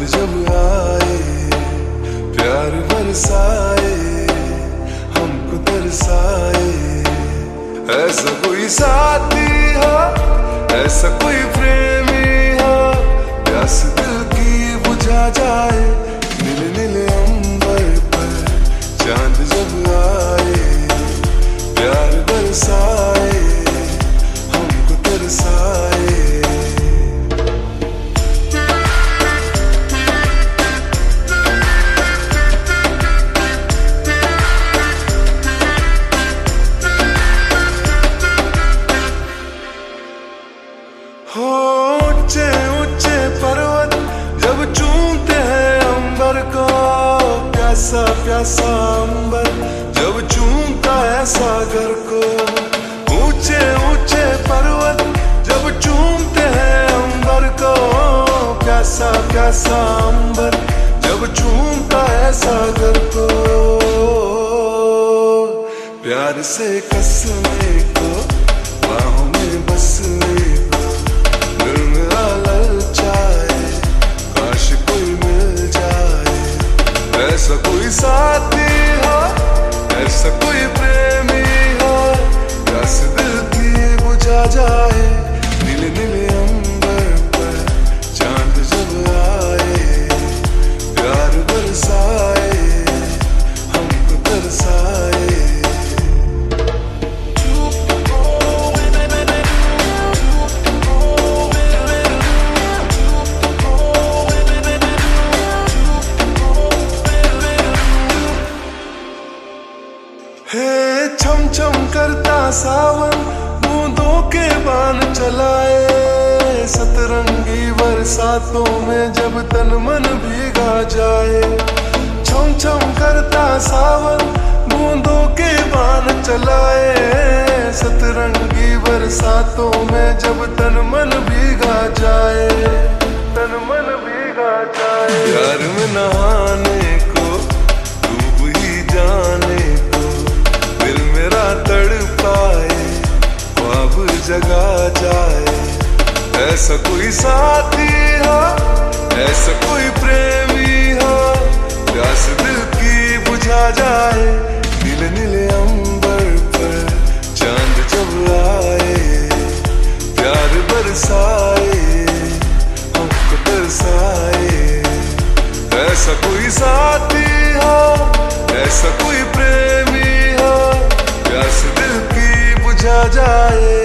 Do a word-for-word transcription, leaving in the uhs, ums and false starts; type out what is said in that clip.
जब आए प्यार बरसाए हमको तरसाए। ऐसा कोई साथी हो, ऐसा कोई प्रेमी हो, प्यास दिल की बुझा जाए। नीले नीले अंबर पर चांद जब आए प्यार बरसाए हमको तरसाए। हो ऊंचे ऊंचे पर्वत जब चूमते हैं अंबर को, प्यासा प्यासा अंबर जब चूमता है सागर को। ऊंचे ऊंचे पर्वत जब चूमते हैं अंबर को, प्यासा प्यासा अंबर जब चूमता है सागर को। प्यार से कसने को बाहों में बसने को दिल मेरा ललचाए, काश कोई मिल जाए। ऐसा कोई साथी हो, ऐसा कोई प्रेमी हो, प्यास दिल की बुझा जाए। नीले नीले अंबर पर चांद जब आए प्यार बरसाए हमको तरसाए। हे छम छम करता सावन बूंदों के बाण चलाए। सतरंगी बरसातों में जब तन मन भीगा जाए। छम छम करता सावन बूंदों के बाण चलाए। सतरंगी बरसातों में जब तन मन भीगा जाए, तन मन भीगा जाए। प्यार में नहाने को डूब ही जाने को दिल मेरा तड़पाए, ख्वाब जगा जाए। ऐसा कोई साथी हो, ऐसा कोई प्रेमी हो, प्यास दिल की बुझा जाए। नीले नीले अंबर पर चांद जब आए प्यार बरसाए हमको तरसाए। ऐसा कोई साथी हो, ऐसा कोई प्रेमी हो, प्यास दिल की बुझा जाए।